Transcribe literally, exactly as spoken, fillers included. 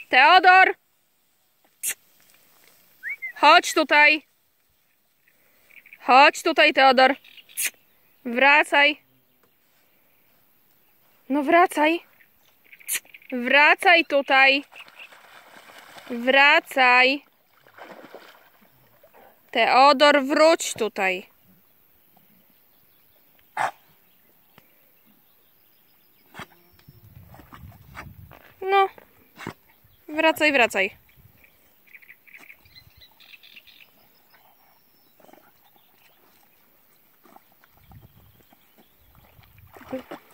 Teodor! Chodź tutaj. Chodź tutaj, Teodor. Wracaj. No wracaj. Wracaj tutaj. Wracaj. Teodor, wróć tutaj. No. Wracaj, wracaj. Thank you.